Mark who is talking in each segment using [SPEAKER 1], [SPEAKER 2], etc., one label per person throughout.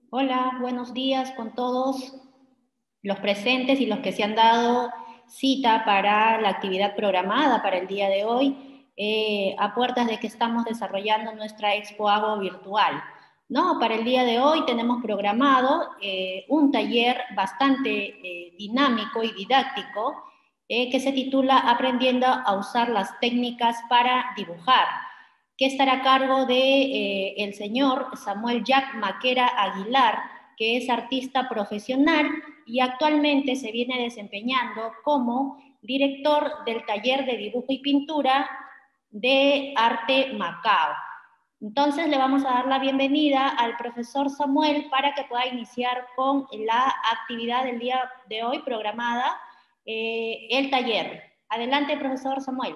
[SPEAKER 1] Hola, buenos días con todos los presentes y los que se han dado cita para la actividad programada para el día de hoy, a puertas de que estamos desarrollando nuestra Expo Agua virtual. No, para el día de hoy tenemos programado un taller bastante dinámico y didáctico que se titula Aprendiendo a usar las técnicas para dibujar, que estará a cargo de el señor Samuel Jack Maquera Aguilar, que es artista profesional y actualmente se viene desempeñando como director del taller de dibujo y pintura de Arte Macao. Entonces le vamos a dar la bienvenida al profesor Samuel para que pueda iniciar con la actividad del día de hoy programada, el taller. Adelante, profesor Samuel.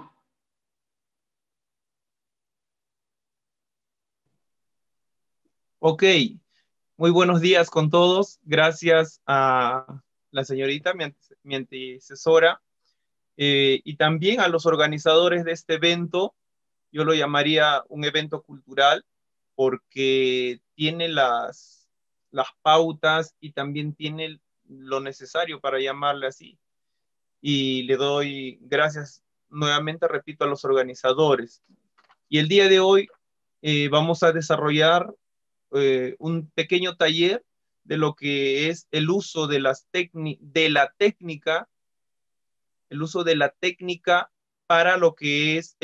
[SPEAKER 2] Ok, muy buenos días con todos. Gracias a la señorita, mi antecesora, y también a los organizadores de este evento. Yo lo llamaría un evento cultural porque tiene las pautas y también tiene lo necesario para llamarle así. Y le doy gracias nuevamente, repito, a los organizadores. Y el día de hoy vamos a desarrollar un pequeño taller de lo que es el uso de de la técnica, el uso de la técnica para lo que es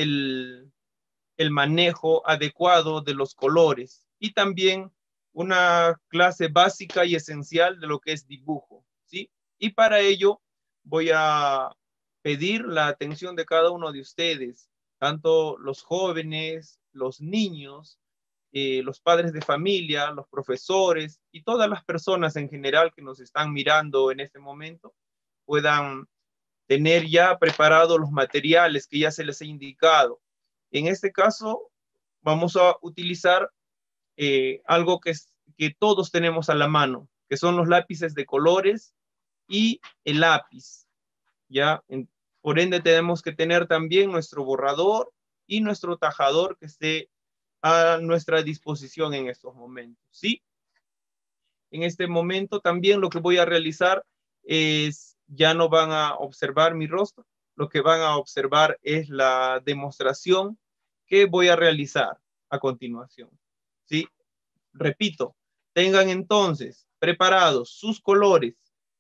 [SPEAKER 2] el manejo adecuado de los colores y también una clase básica y esencial de lo que es dibujo, ¿sí? Y para ello voy a pedir la atención de cada uno de ustedes, tanto los jóvenes, los niños, los padres de familia, los profesores y todas las personas en general que nos están mirando en este momento puedan tener ya preparados los materiales que ya se les ha indicado. En este caso, vamos a utilizar algo que todos tenemos a la mano, que son los lápices de colores y el lápiz. ¿Ya? Por ende, tenemos que tener también nuestro borrador y nuestro tajador que esté a nuestra disposición en estos momentos. ¿Sí? En este momento también lo que voy a realizar es, ya no van a observar mi rostro, lo que van a observar es la demostración que voy a realizar a continuación. ¿Sí? Repito, tengan entonces preparados sus colores,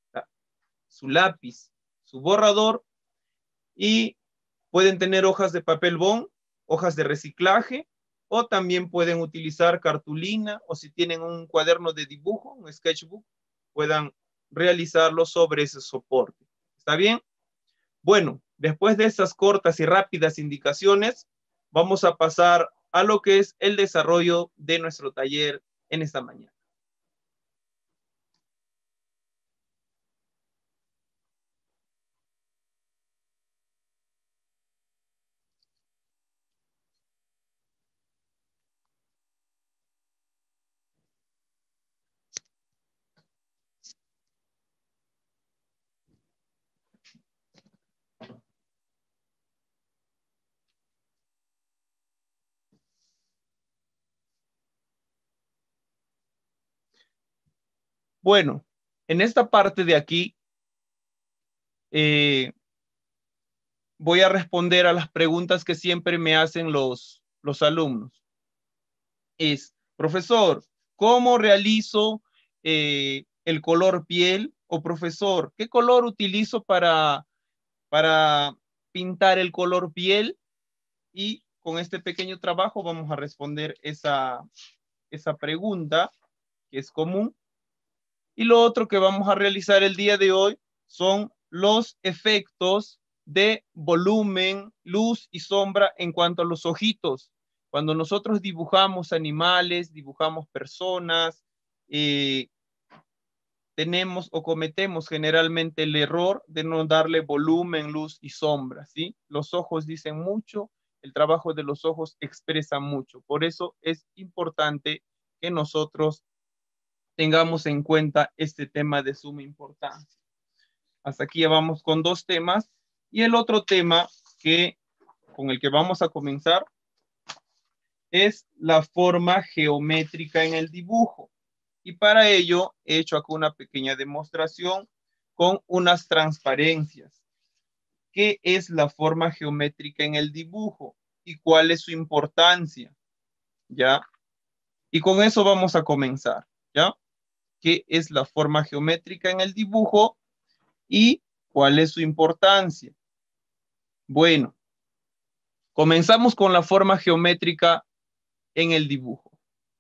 [SPEAKER 2] su lápiz, su borrador y pueden tener hojas de papel bond, hojas de reciclaje, o también pueden utilizar cartulina, o si tienen un cuaderno de dibujo, un sketchbook, puedan realizarlo sobre ese soporte. ¿Está bien? Bueno, después de esas cortas y rápidas indicaciones, vamos a pasar a lo que es el desarrollo de nuestro taller en esta mañana. Bueno, en esta parte de aquí eh, voy a responder a las preguntas que siempre me hacen los alumnos. Es, profesor, ¿cómo realizo el color piel? O profesor, ¿qué color utilizo para pintar el color piel? Y con este pequeño trabajo vamos a responder esa pregunta que es común. Y lo otro que vamos a realizar el día de hoy son los efectos de volumen, luz y sombra en cuanto a los ojitos. Cuando nosotros dibujamos animales, dibujamos personas, eh, tenemos o cometemos generalmente el error de no darle volumen, luz y sombra, ¿sí? Los ojos dicen mucho, el trabajo de los ojos expresa mucho. Por eso es importante que nosotros tengamos en cuenta este tema de suma importancia. Hasta aquí ya vamos con dos temas y el otro tema con el que vamos a comenzar es la forma geométrica en el dibujo. Y para ello he hecho acá una pequeña demostración con unas transparencias. ¿Qué es la forma geométrica en el dibujo? ¿Y cuál es su importancia? ¿Ya? Y con eso vamos a comenzar, ¿ya? ¿Qué es la forma geométrica en el dibujo? ¿Y cuál es su importancia? Bueno, comenzamos con la forma geométrica en el dibujo.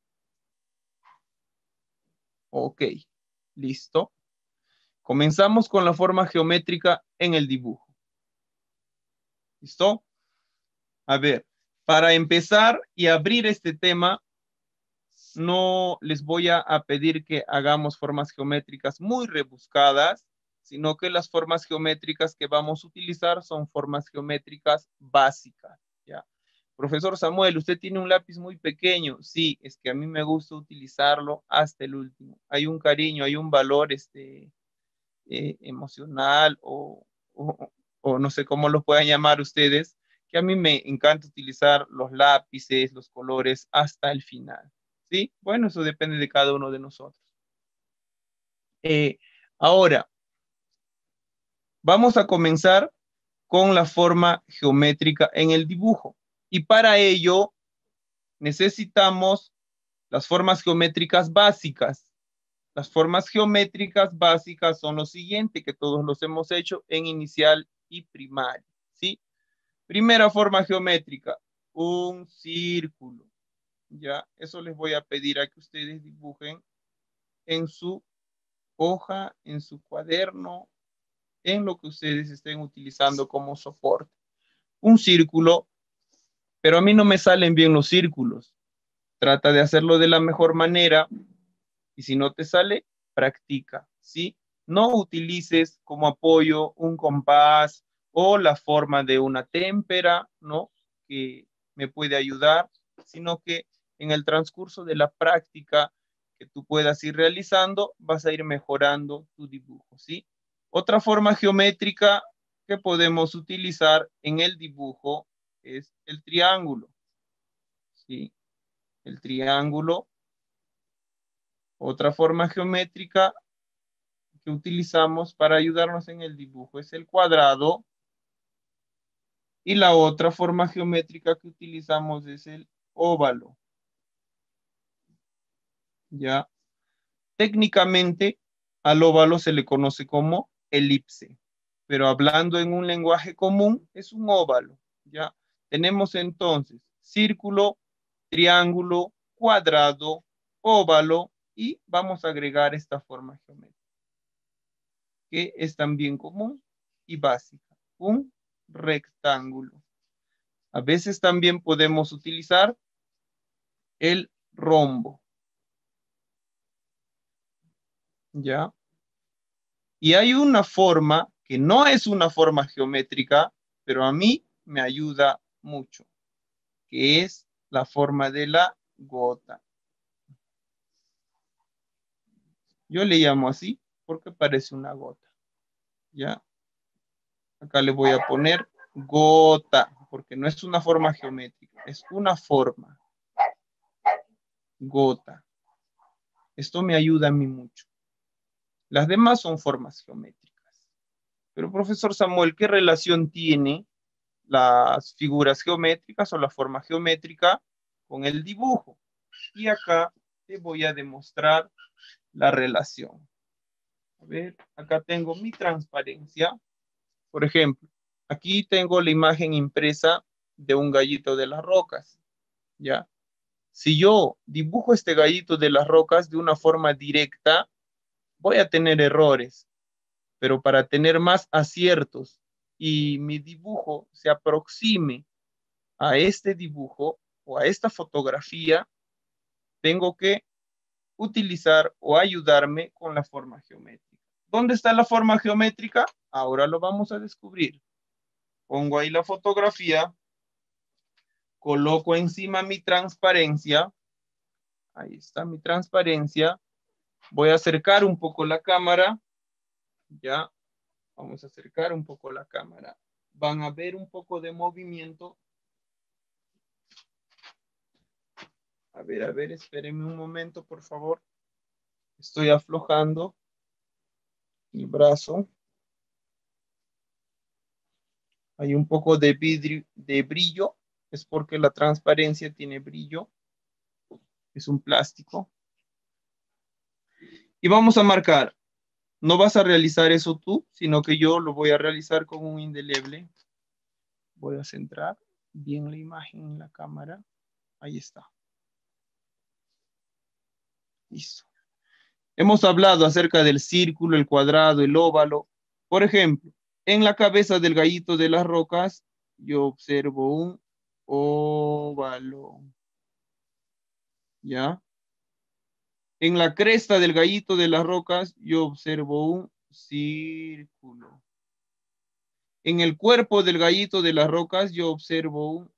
[SPEAKER 2] Ok, listo. Comenzamos con la forma geométrica en el dibujo. ¿Listo? A ver, para empezar y abrir este tema, no les voy a pedir que hagamos formas geométricas muy rebuscadas, sino que las formas geométricas que vamos a utilizar son formas geométricas básicas, ¿ya? Profesor Samuel, usted tiene un lápiz muy pequeño. Sí, es que a mí me gusta utilizarlo hasta el último. Hay un cariño, hay un valor emocional o no sé cómo lo puedan llamar ustedes, que a mí me encanta utilizar los lápices, los colores hasta el final. ¿Sí? Bueno, eso depende de cada uno de nosotros. Eh, Ahora, vamos a comenzar con la forma geométrica en el dibujo. Y para ello necesitamos las formas geométricas básicas. Las formas geométricas básicas son lo siguiente, que todos los hemos hecho en inicial y primaria, ¿sí? Primera forma geométrica, un círculo. Ya, eso les voy a pedir a que ustedes dibujen en su hoja, en su cuaderno, en lo que ustedes estén utilizando como soporte. Un círculo, pero a mí no me salen bien los círculos. Trata de hacerlo de la mejor manera y si no te sale, practica, ¿sí? No utilices como apoyo un compás o la forma de una témpera, ¿no? Que me puede ayudar, sino que en el transcurso de la práctica que tú puedas ir realizando, vas a ir mejorando tu dibujo, ¿sí? Otra forma geométrica que podemos utilizar en el dibujo es el triángulo, ¿sí? El triángulo. Otra forma geométrica que utilizamos para ayudarnos en el dibujo es el cuadrado y la otra forma geométrica que utilizamos es el óvalo. Ya, técnicamente al óvalo se le conoce como elipse, pero hablando en un lenguaje común es un óvalo. Ya, tenemos entonces círculo, triángulo, cuadrado, óvalo y vamos a agregar esta forma geométrica, que es también común y básica, un rectángulo. A veces también podemos utilizar el rombo, ¿ya? Y hay una forma que no es una forma geométrica, pero a mí me ayuda mucho, que es la forma de la gota. Yo le llamo así porque parece una gota, ¿ya? Acá le voy a poner gota, porque no es una forma geométrica, es una forma, gota. Esto me ayuda a mí mucho. Las demás son formas geométricas. Pero, profesor Samuel, ¿qué relación tiene las figuras geométricas o la forma geométrica con el dibujo? Y acá te voy a demostrar la relación. A ver, acá tengo mi transparencia. Por ejemplo, aquí tengo la imagen impresa de un gallito de las rocas, ¿ya? Si yo dibujo este gallito de las rocas de una forma directa, voy a tener errores, pero para tener más aciertos y mi dibujo se aproxime a este dibujo o a esta fotografía, tengo que utilizar o ayudarme con la forma geométrica. ¿Dónde está la forma geométrica? Ahora lo vamos a descubrir. Pongo ahí la fotografía, coloco encima mi transparencia, ahí está mi transparencia, voy a acercar un poco la cámara, ya, vamos a acercar un poco la cámara. Van a ver un poco de movimiento. A ver, espérenme un momento, por favor. Estoy aflojando el brazo. Hay un poco de brillo. Es porque la transparencia tiene brillo. Es un plástico. Y vamos a marcar. No vas a realizar eso tú, sino que yo lo voy a realizar con un indeleble. Voy a centrar bien la imagen en la cámara. Ahí está. Listo. Hemos hablado acerca del círculo, el cuadrado, el óvalo. Por ejemplo, en la cabeza del gallito de las rocas, yo observo un óvalo. ¿Ya? En la cresta del gallito de las rocas, yo observo un círculo. En el cuerpo del gallito de las rocas, yo observo un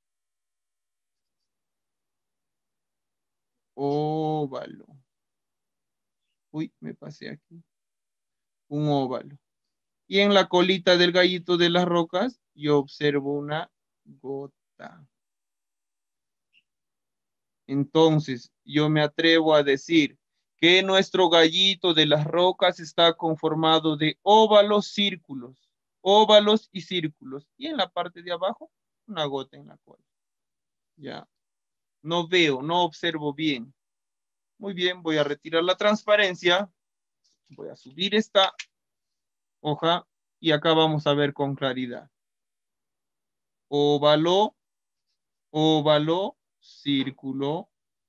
[SPEAKER 2] óvalo. Uy, me pasé aquí. Un óvalo. Y en la colita del gallito de las rocas, yo observo una gota. Entonces, yo me atrevo a decir que nuestro gallito de las rocas está conformado de óvalos y círculos. Y en la parte de abajo, una gota en la cola. Ya. No veo, no observo bien. Muy bien, voy a retirar la transparencia. Voy a subir esta hoja y acá vamos a ver con claridad. Óvalo, óvalo, círculo,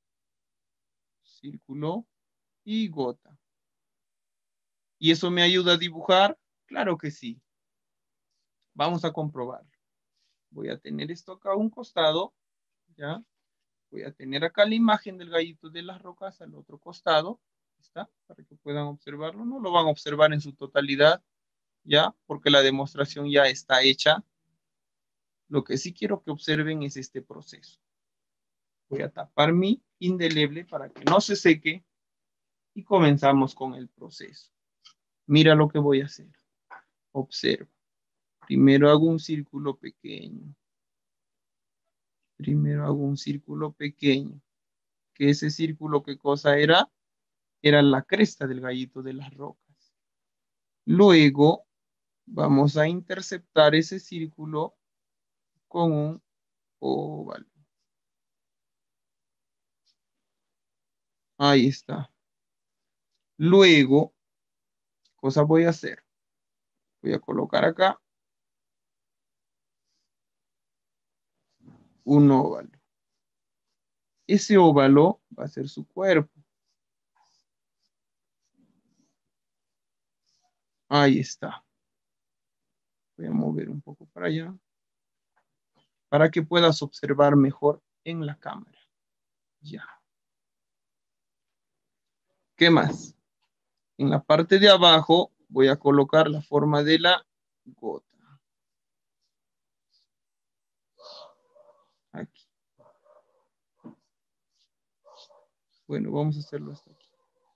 [SPEAKER 2] círculo y gota. ¿Y eso me ayuda a dibujar? Claro que sí. Vamos a comprobarlo. Voy a tener esto acá a un costado, ¿ya? Voy a tener acá la imagen del gallito de las rocas al otro costado, ¿está? Para que puedan observarlo. No lo van a observar en su totalidad, ¿ya? Porque la demostración ya está hecha. Lo que sí quiero que observen es este proceso. Voy a tapar mi indeleble para que no se seque y comenzamos con el proceso. Mira lo que voy a hacer. Observa. Primero hago un círculo pequeño. Primero hago un círculo pequeño. Que ese círculo, ¿qué cosa era? Era la cresta del gallito de las rocas. Luego vamos a interceptar ese círculo con un óvalo. Ahí está. Luego, ¿qué cosa voy a hacer? Voy a colocar acá un óvalo. Ese óvalo va a ser su cuerpo. Ahí está. Voy a mover un poco para allá para que puedas observar mejor en la cámara. Ya. ¿Qué más? En la parte de abajo voy a colocar la forma de la gota. Aquí. Bueno, vamos a hacerlo hasta aquí.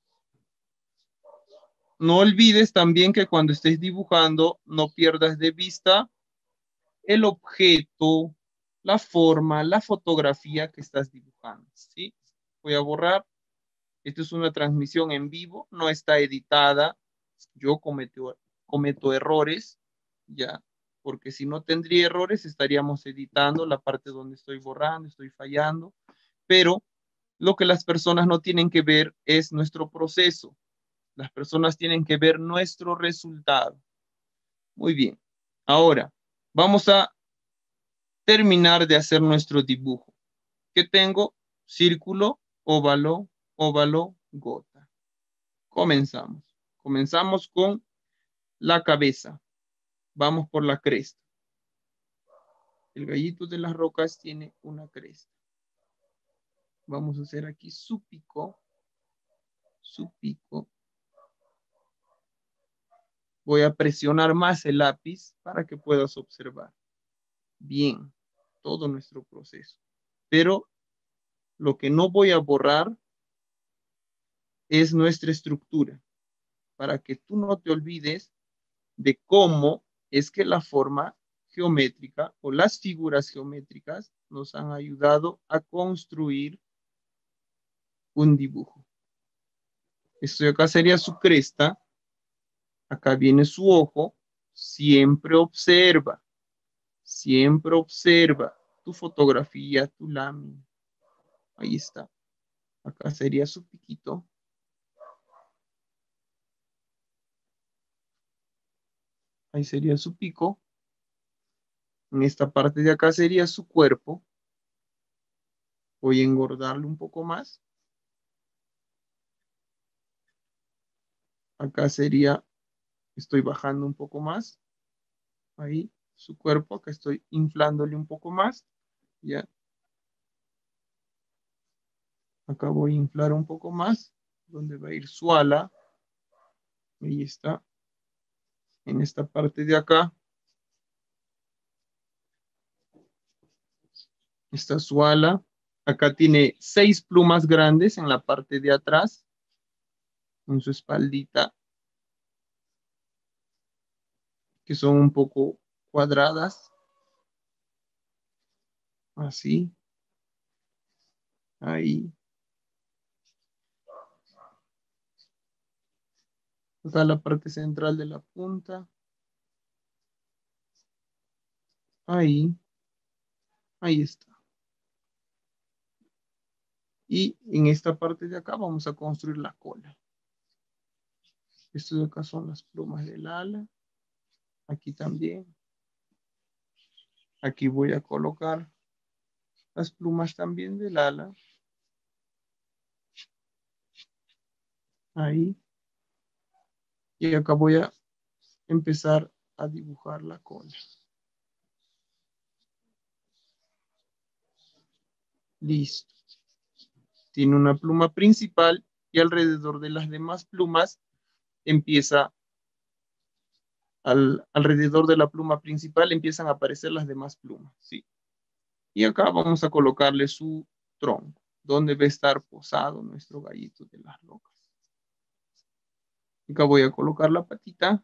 [SPEAKER 2] No olvides también que cuando estés dibujando, no pierdas de vista el objeto, la forma, la fotografía que estás dibujando, ¿sí? Voy a borrar. Esto es una transmisión en vivo, no está editada. Yo cometo errores, ya, porque si no tendría errores estaríamos editando la parte donde estoy borrando, estoy fallando, pero lo que las personas no tienen que ver es nuestro proceso. Las personas tienen que ver nuestro resultado. Muy bien. Ahora, vamos a terminar de hacer nuestro dibujo. ¿Qué tengo? Círculo, óvalo, óvalo, gota. Comenzamos. Comenzamos con la cabeza. Vamos por la cresta. El gallito de las rocas tiene una cresta. Vamos a hacer aquí su pico. Su pico. Voy a presionar más el lápiz para que puedas observar bien todo nuestro proceso. Pero lo que no voy a borrar es nuestra estructura, para que tú no te olvides de cómo es que la forma geométrica o las figuras geométricas nos han ayudado a construir un dibujo. Esto de acá sería su cresta. Acá viene su ojo. Siempre observa tu fotografía, tu lámina. Ahí está. Acá sería su piquito. Ahí sería su pico. En esta parte de acá sería su cuerpo. Voy a engordarle un poco más. Acá sería, estoy bajando un poco más. Ahí, su cuerpo. Acá estoy inflándole un poco más. Ya. Acá voy a inflar un poco más. Donde va a ir su ala. Ahí está. En esta parte de acá. Está su ala. Acá tiene 6 plumas grandes en la parte de atrás. En su espaldita. Que son un poco cuadradas. Así. Ahí. Acá la parte central de la punta. Ahí. Ahí está. Y en esta parte de acá vamos a construir la cola. Estos de acá son las plumas del ala. Aquí también. Aquí voy a colocar las plumas también del ala. Ahí. Y acá voy a empezar a dibujar la cola. Listo. Tiene una pluma principal y alrededor de las demás plumas empieza, alrededor de la pluma principal empiezan a aparecer las demás plumas, ¿sí? Y acá vamos a colocarle su tronco, donde va a estar posado nuestro gallito de las locas. Acá voy a colocar la patita.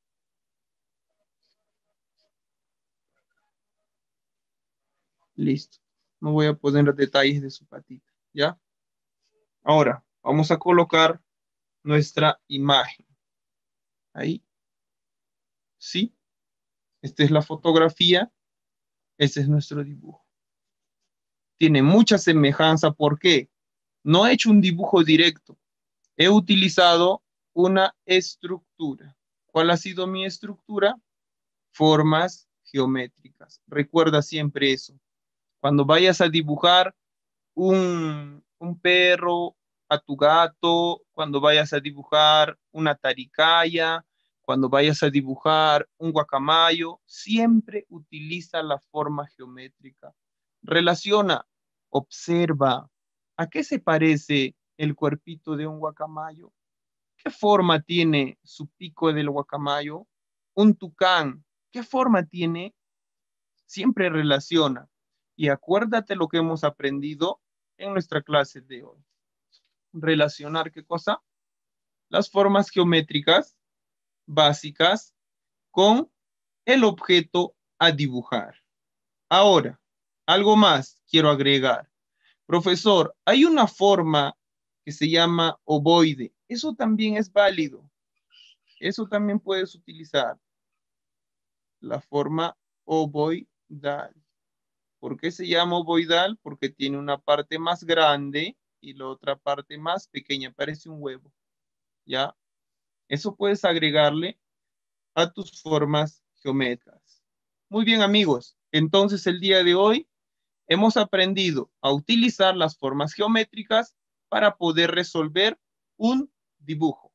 [SPEAKER 2] Listo. No voy a poner detalles de su patita, ¿ya? Ahora, vamos a colocar nuestra imagen. Ahí. ¿Sí? Esta es la fotografía. Este es nuestro dibujo. Tiene mucha semejanza. ¿Por qué? No he hecho un dibujo directo. He utilizado una estructura. ¿Cuál ha sido mi estructura? Formas geométricas. Recuerda siempre eso. Cuando vayas a dibujar un perro, a tu gato, cuando vayas a dibujar una taricaya, cuando vayas a dibujar un guacamayo, siempre utiliza la forma geométrica. Relaciona, observa. ¿A qué se parece el cuerpito de un guacamayo? ¿Qué forma tiene su pico del guacamayo? Un tucán, ¿qué forma tiene? Siempre relaciona. Y acuérdate lo que hemos aprendido en nuestra clase de hoy. Relacionar, ¿qué cosa? Las formas geométricas básicas con el objeto a dibujar. Ahora, algo más quiero agregar. Profesor, hay una forma que se llama ovoide. Eso también es válido. Eso también puedes utilizar. La forma ovoidal. ¿Por qué se llama ovoidal? Porque tiene una parte más grande y la otra parte más pequeña. Parece un huevo. ¿Ya? Eso puedes agregarle a tus formas geométricas. Muy bien, amigos. Entonces, el día de hoy hemos aprendido a utilizar las formas geométricas para poder resolver un dibujo.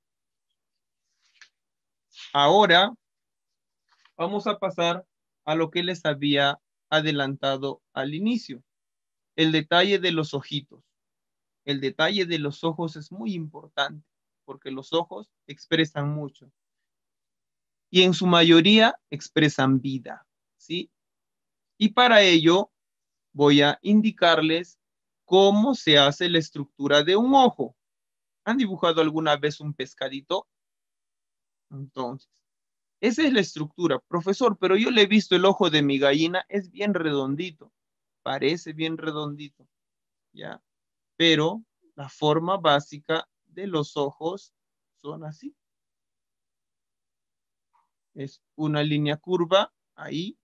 [SPEAKER 2] Ahora vamos a pasar a lo que les había adelantado al inicio, el detalle de los ojitos. El detalle de los ojos es muy importante porque los ojos expresan mucho y en su mayoría expresan vida, ¿sí? Y para ello voy a indicarles cómo se hace la estructura de un ojo. ¿Han dibujado alguna vez un pescadito? Entonces, esa es la estructura. Profesor, pero yo le he visto el ojo de mi gallina, es bien redondito, parece bien redondito, ¿ya? Pero la forma básica de los ojos son así. Es una línea curva ahí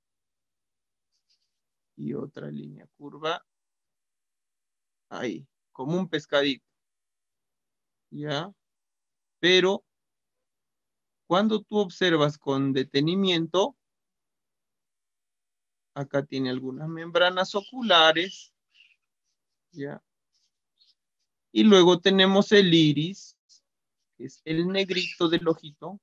[SPEAKER 2] y otra línea curva ahí, como un pescadito. ¿Ya? Pero cuando tú observas con detenimiento, acá tiene algunas membranas oculares, ¿ya? Y luego tenemos el iris, que es el negrito del ojito.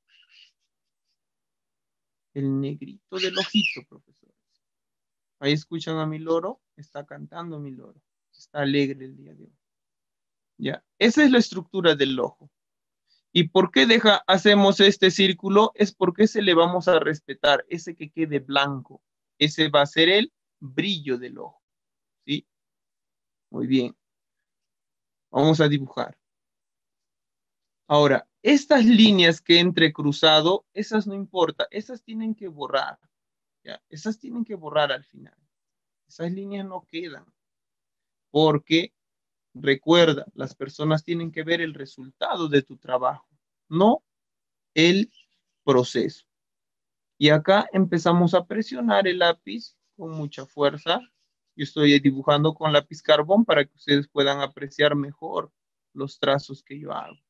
[SPEAKER 2] El negrito del ojito, profesor. Ahí escuchan a mi loro, está cantando mi loro. Está alegre el día de hoy. ¿Ya? Esa es la estructura del ojo. ¿Y por qué hacemos este círculo? Es porque ese le vamos a respetar, ese que quede blanco. Ese va a ser el brillo del ojo. ¿Sí? Muy bien. Vamos a dibujar. Ahora, estas líneas que he entrecruzado, esas no importa, esas tienen que borrar. ¿Ya? Esas tienen que borrar al final. Esas líneas no quedan. Porque, recuerda, las personas tienen que ver el resultado de tu trabajo, no el proceso. Y acá empezamos a presionar el lápiz con mucha fuerza. Yo estoy dibujando con lápiz carbón para que ustedes puedan apreciar mejor los trazos que yo hago.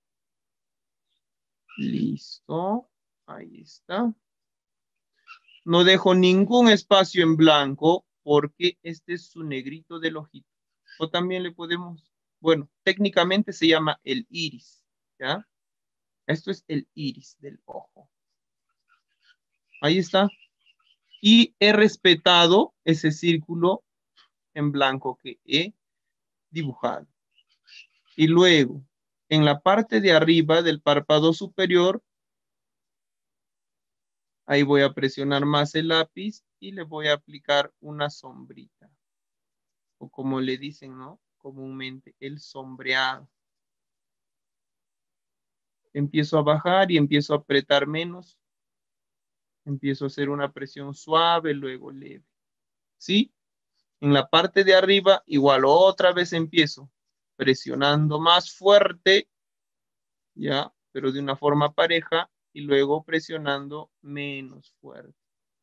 [SPEAKER 2] Listo. Ahí está. No dejo ningún espacio en blanco porque este es su negrito del ojito. O también le podemos, bueno, técnicamente se llama el iris, ¿ya? Esto es el iris del ojo. Ahí está. Y he respetado ese círculo en blanco que he dibujado. Y luego, en la parte de arriba del párpado superior, ahí voy a presionar más el lápiz y le voy a aplicar una sombrita. O como le dicen, ¿no? Comúnmente, el sombreado. Empiezo a bajar y empiezo a apretar menos. Empiezo a hacer una presión suave, luego leve. ¿Sí? En la parte de arriba, igual otra vez empiezo presionando más fuerte, ya, pero de una forma pareja, y luego presionando menos fuerte.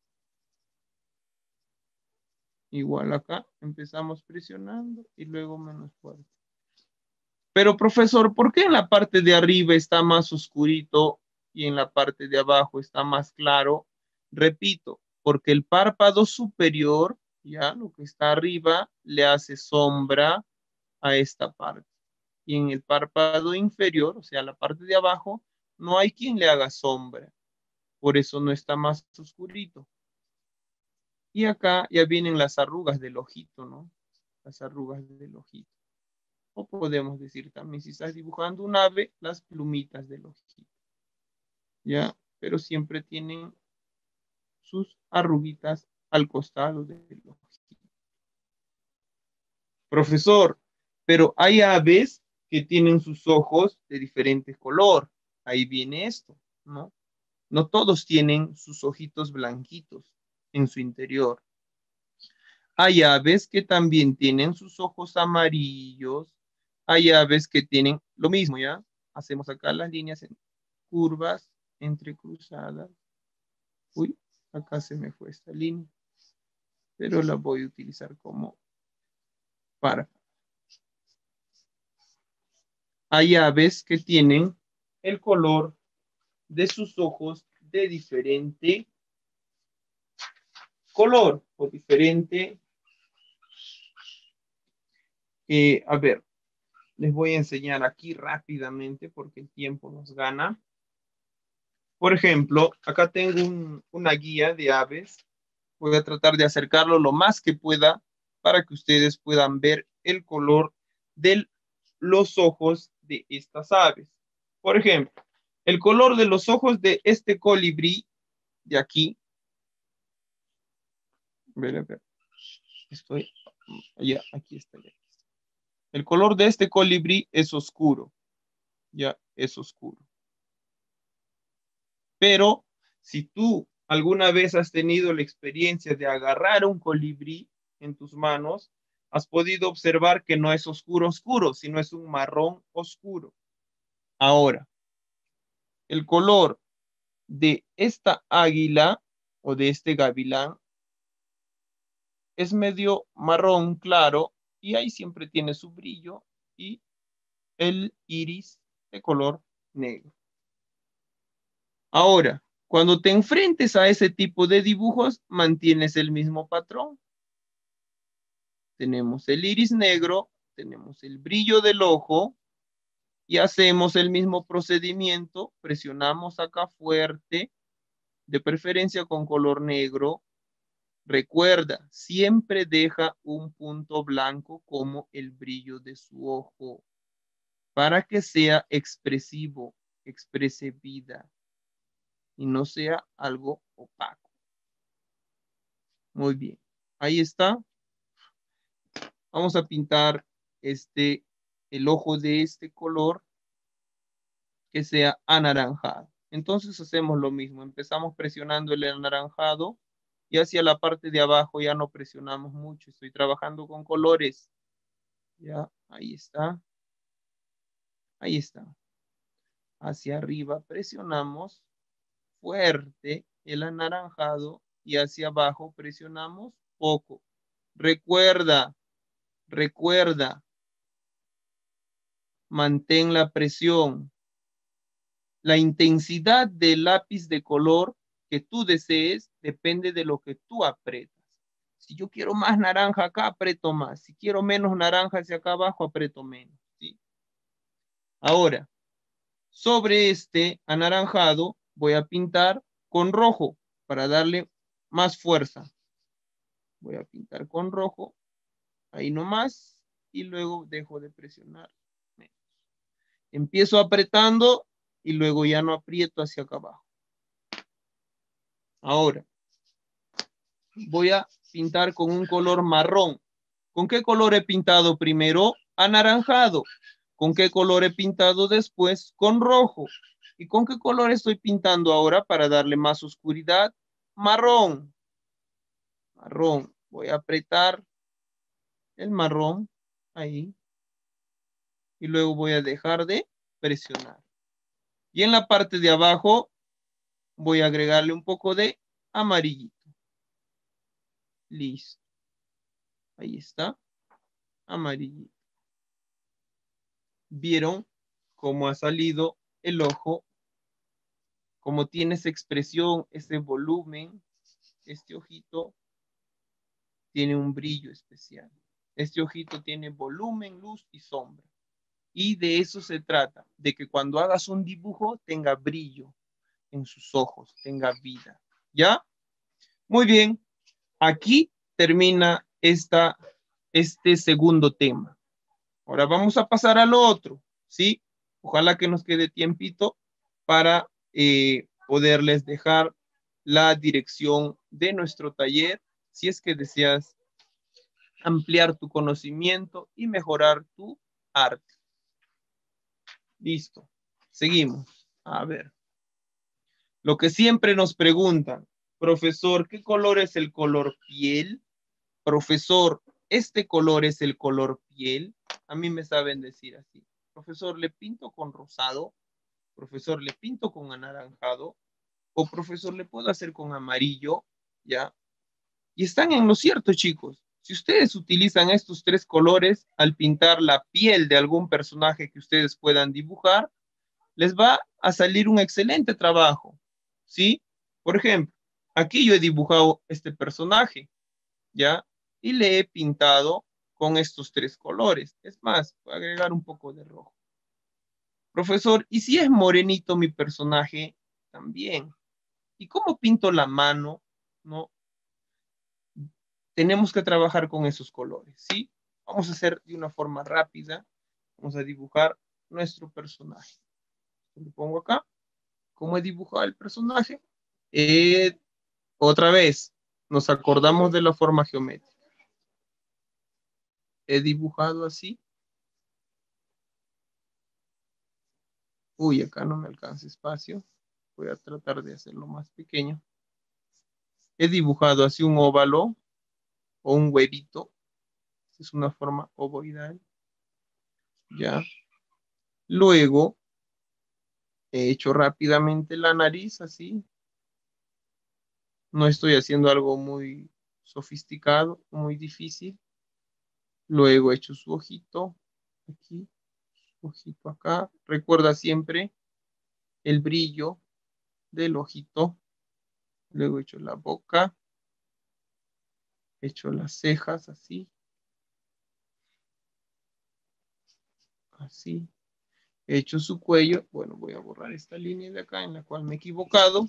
[SPEAKER 2] Igual acá empezamos presionando y luego menos fuerte. Pero profesor, ¿por qué en la parte de arriba está más oscurito y en la parte de abajo está más claro? Repito, porque el párpado superior, ya lo que está arriba, le hace sombra a esta parte. Y en el párpado inferior, o sea, la parte de abajo, no hay quien le haga sombra. Por eso no está más oscurito. Y acá ya vienen las arrugas del ojito, ¿no? Las arrugas del ojito. O podemos decir también, si estás dibujando un ave, las plumitas del ojito. ¿Ya? Pero siempre tienen sus arruguitas al costado del ojito. Profesor, pero hay aves que tienen sus ojos de diferente color. Ahí viene esto, ¿no? No todos tienen sus ojitos blanquitos en su interior. Hay aves que también tienen sus ojos amarillos. Hay aves que tienen lo mismo, ¿ya? Hacemos acá las líneas en curvas, entrecruzadas. Uy, acá se me fue esta línea. Pero la voy a utilizar como para. Hay aves que tienen el color de sus ojos de diferente color o diferente. A ver, les voy a enseñar aquí rápidamente porque el tiempo nos gana. Por ejemplo, acá tengo una guía de aves. Voy a tratar de acercarlo lo más que pueda para que ustedes puedan ver el color de los ojos de estas aves. Por ejemplo, el color de los ojos de este colibrí de aquí. A ver. Estoy, ya, aquí está. El color de este colibrí es oscuro. Ya, es oscuro. Pero si tú alguna vez has tenido la experiencia de agarrar un colibrí en tus manos, has podido observar que no es oscuro oscuro, sino es un marrón oscuro. Ahora, el color de esta águila o de este gavilán es medio marrón claro y ahí siempre tiene su brillo y el iris de color negro. Ahora, cuando te enfrentes a ese tipo de dibujos, mantienes el mismo patrón. Tenemos el iris negro, tenemos el brillo del ojo y hacemos el mismo procedimiento. Presionamos acá fuerte, de preferencia con color negro. Recuerda, siempre deja un punto blanco como el brillo de su ojo para que sea expresivo, exprese vida y no sea algo opaco. Muy bien, ahí está. Vamos a pintar el ojo de este color que sea anaranjado. Entonces hacemos lo mismo, empezamos presionando el anaranjado y hacia la parte de abajo ya no presionamos mucho, estoy trabajando con colores. Ya, ahí está. Ahí está. Hacia arriba presionamos fuerte el anaranjado y hacia abajo presionamos poco. Recuerda, recuerda, mantén la presión. La intensidad del lápiz de color que tú desees depende de lo que tú aprietas. Si yo quiero más naranja acá, aprieto más. Si quiero menos naranja hacia acá abajo, aprieto menos. ¿Sí? Ahora, sobre este anaranjado voy a pintar con rojo para darle más fuerza. Voy a pintar con rojo, ahí nomás, y luego dejo de presionar. Empiezo apretando y luego ya no aprieto hacia acá abajo. Ahora, voy a pintar con un color marrón. ¿Con qué color he pintado primero? Anaranjado. ¿Con qué color he pintado después? Con rojo. ¿Y con qué color estoy pintando ahora para darle más oscuridad? Marrón. Marrón. Voy a apretar el marrón ahí. Y luego voy a dejar de presionar. Y en la parte de abajo voy a agregarle un poco de amarillito. Listo. Ahí está. Amarillito. ¿Vieron cómo ha salido el ojo? Cómo tiene esa expresión, ese volumen. Este ojito tiene un brillo especial. Este ojito tiene volumen, luz y sombra. Y de eso se trata, de que cuando hagas un dibujo tenga brillo en sus ojos, tenga vida. ¿Ya? Muy bien. Aquí termina este segundo tema. Ahora vamos a pasar al otro, ¿sí? Ojalá que nos quede tiempito para poderles dejar la dirección de nuestro taller, si es que deseas ampliar tu conocimiento y mejorar tu arte. Listo. Seguimos. A ver. Lo que siempre nos preguntan, profesor, ¿qué color es el color piel? Profesor, ¿este color es el color piel? A mí me saben decir así. Profesor, ¿le pinto con rosado? Profesor, ¿le pinto con anaranjado? O profesor, ¿le puedo hacer con amarillo? ¿Ya? Y están en lo cierto, chicos. Si ustedes utilizan estos tres colores al pintar la piel de algún personaje que ustedes puedan dibujar, les va a salir un excelente trabajo, ¿sí? Por ejemplo, aquí yo he dibujado este personaje, ¿ya? Y le he pintado con estos tres colores. Es más, voy a agregar un poco de rojo. Profesor, ¿y si es morenito mi personaje? También. ¿Y cómo pinto la mano? No. Tenemos que trabajar con esos colores, ¿sí? Vamos a hacer de una forma rápida. Vamos a dibujar nuestro personaje. Lo pongo acá. ¿Cómo he dibujado el personaje? Otra vez, nos acordamos de la forma geométrica. He dibujado así. Uy, acá no me alcanza espacio. Voy a tratar de hacerlo más pequeño. He dibujado así un óvalo o un huevito. Es una forma ovoidal. Ya. Luego He hecho rápidamente la nariz, así. No estoy haciendo algo muy sofisticado, muy difícil. Luego he hecho su ojito aquí, su ojito acá. Recuerda siempre el brillo del ojito. Luego he hecho la boca. He hecho las cejas así. Así. He hecho su cuello. Bueno, voy a borrar esta línea de acá en la cual me he equivocado.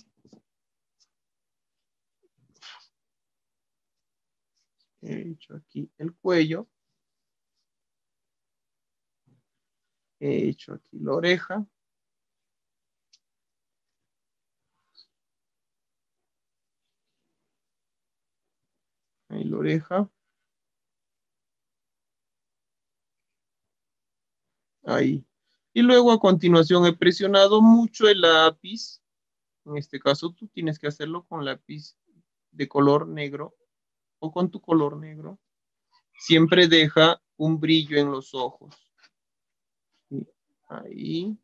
[SPEAKER 2] He hecho aquí el cuello. He hecho aquí la oreja. Ahí la oreja. Ahí. Y luego a continuación he presionado mucho el lápiz. En este caso tú tienes que hacerlo con lápiz de color negro o con tu color negro. Siempre deja un brillo en los ojos. Ahí.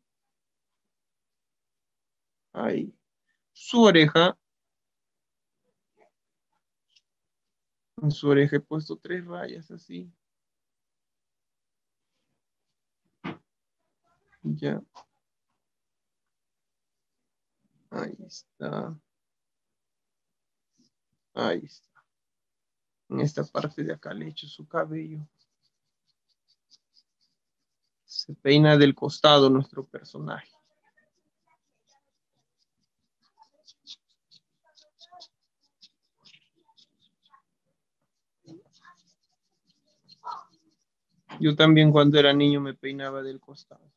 [SPEAKER 2] Ahí. Su oreja. En su oreja he puesto 3 rayas así. Ya. Ahí está. Ahí está. En esta parte de acá le he hecho su cabello. Se peina del costado nuestro personaje. Yo también cuando era niño me peinaba del costado.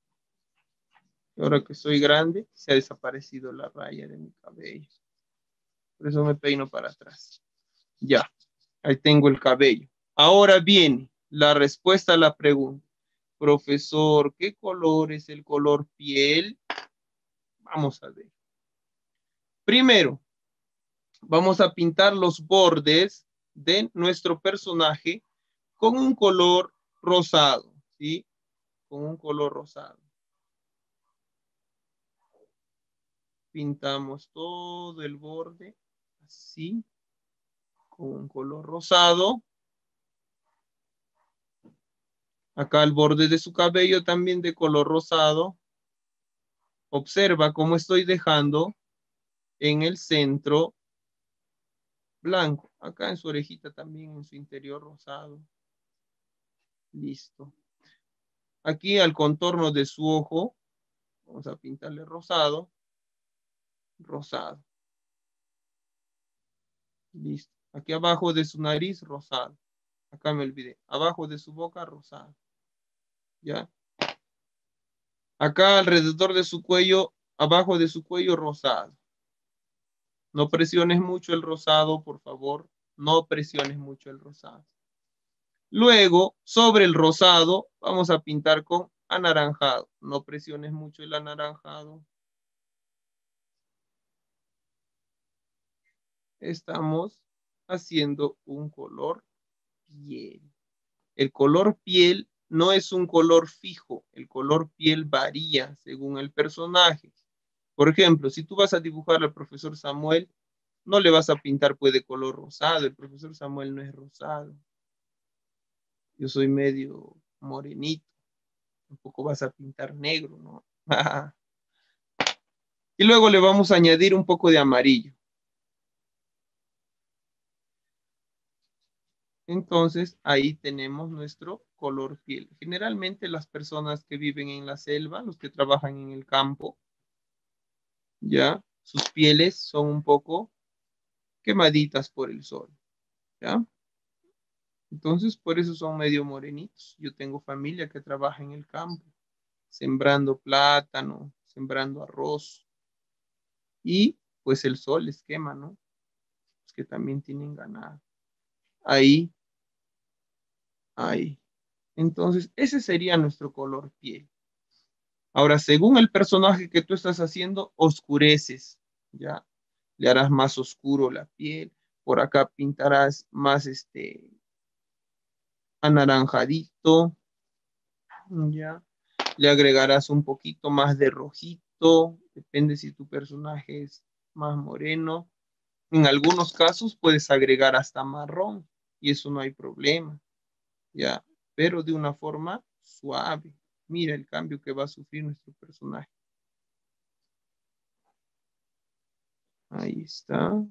[SPEAKER 2] Y ahora que soy grande, se ha desaparecido la raya de mi cabello. Por eso me peino para atrás. Ya, ahí tengo el cabello. Ahora viene la respuesta a la pregunta. Profesor, ¿qué color es el color piel? Vamos a ver. Primero, vamos a pintar los bordes de nuestro personaje con un color rosado, ¿sí? Con un color rosado. Pintamos todo el borde así, con un color rosado. Acá el borde de su cabello también de color rosado. Observa cómo estoy dejando en el centro blanco. Acá en su orejita también, en su interior rosado. Listo. Aquí al contorno de su ojo, vamos a pintarle rosado. Rosado. Listo. Aquí abajo de su nariz, rosado. Acá me olvidé. Abajo de su boca, rosado. ¿Ya? Acá alrededor de su cuello, abajo de su cuello, rosado. No presiones mucho el rosado, por favor. No presiones mucho el rosado. Luego, sobre el rosado, vamos a pintar con anaranjado. No presiones mucho el anaranjado. Estamos haciendo un color piel. El color piel no es un color fijo. El color piel varía según el personaje. Por ejemplo, si tú vas a dibujar al profesor Samuel, no le vas a pintar pues de color rosado. El profesor Samuel no es rosado. Yo soy medio morenito. Tampoco vas a pintar negro, ¿no? Y luego le vamos a añadir un poco de amarillo. Entonces, ahí tenemos nuestro color piel. Generalmente las personas que viven en la selva, los que trabajan en el campo, ya, sus pieles son un poco quemaditas por el sol, ¿ya? Entonces, por eso son medio morenitos. Yo tengo familia que trabaja en el campo, sembrando plátano, sembrando arroz. Y pues el sol les quema, ¿no? Los que también tienen ganado. Ahí, ahí. Entonces, ese sería nuestro color piel. Ahora, según el personaje que tú estás haciendo, oscureces, ¿ya? Le harás más oscuro la piel. Por acá pintarás más anaranjadito, ¿ya? Le agregarás un poquito más de rojito, clarito, depende si tu personaje es más moreno. En algunos casos puedes agregar hasta marrón y eso no hay problema, ¿ya? Pero de una forma suave. Mira el cambio que va a sufrir nuestro personaje. Ahí está.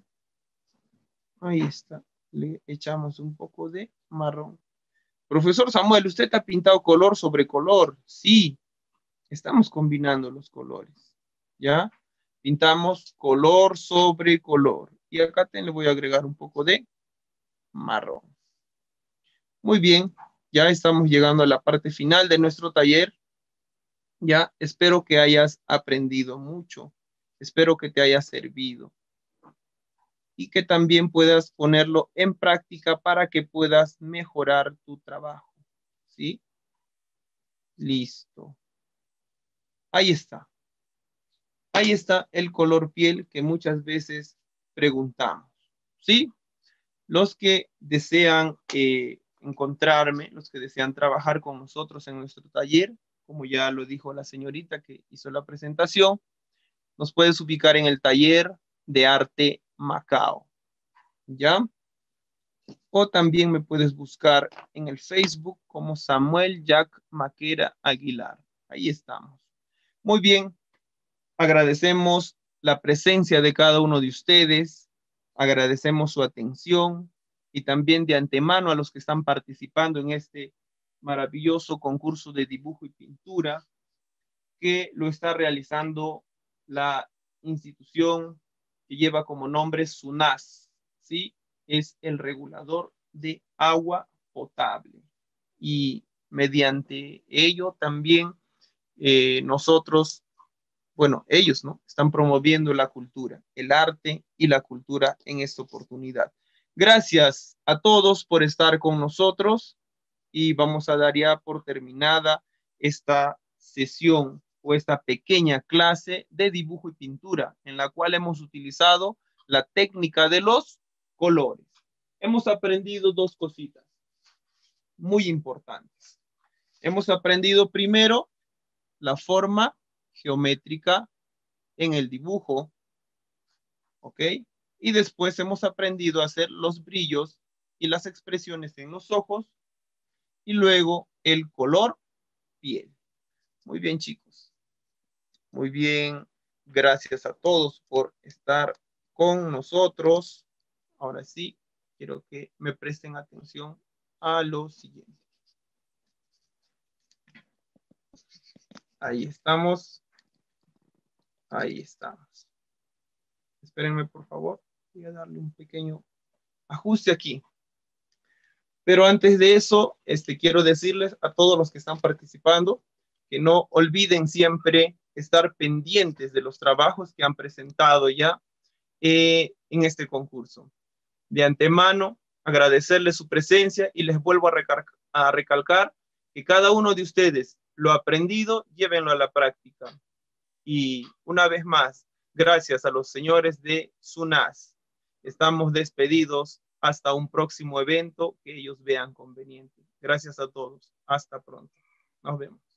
[SPEAKER 2] Ahí está. Le echamos un poco de marrón. Profesor Samuel, ¿usted ha pintado color sobre color? Sí, estamos combinando los colores. ¿Ya? Pintamos color sobre color. Y acá le voy a agregar un poco de marrón. Muy bien, ya estamos llegando a la parte final de nuestro taller. Ya espero que hayas aprendido mucho. Espero que te haya servido. Y que también puedas ponerlo en práctica para que puedas mejorar tu trabajo. ¿Sí? Listo. Ahí está. Ahí está el color piel que muchas veces preguntamos. ¿Sí? Los que desean encontrarme, los que desean trabajar con nosotros en nuestro taller, como ya lo dijo la señorita que hizo la presentación, nos puedes ubicar en el taller de arte Macao. ¿Ya? O también me puedes buscar en el Facebook como Samuel Jack Maquera Aguilar. Ahí estamos. Muy bien, agradecemos la presencia de cada uno de ustedes, agradecemos su atención y también de antemano a los que están participando en este maravilloso concurso de dibujo y pintura que lo está realizando la institución que lleva como nombre SUNAS, ¿sí? Es el regulador de agua potable. Y mediante ello también nosotros, bueno, ellos, ¿no? Están promoviendo la cultura, el arte y la cultura en esta oportunidad. Gracias a todos por estar con nosotros y vamos a dar ya por terminada esta sesión o esta pequeña clase de dibujo y pintura en la cual hemos utilizado la técnica de los colores. Hemos aprendido dos cositas muy importantes. Hemos aprendido primero la forma geométrica en el dibujo, ¿ok? Y después hemos aprendido a hacer los brillos y las expresiones en los ojos y luego el color piel. Muy bien, chicos. Muy bien. Gracias a todos por estar con nosotros. Ahora sí, quiero que me presten atención a lo siguiente. Ahí estamos. Ahí estamos. Espérenme, por favor. Voy a darle un pequeño ajuste aquí. Pero antes de eso, quiero decirles a todos los que están participando que no olviden siempre estar pendientes de los trabajos que han presentado ya en este concurso. De antemano, agradecerles su presencia y les vuelvo a recalcar que cada uno de ustedes lo aprendido, llévenlo a la práctica. Y una vez más, gracias a los señores de SUNAS. Estamos despedidos hasta un próximo evento que ellos vean conveniente. Gracias a todos. Hasta pronto. Nos vemos.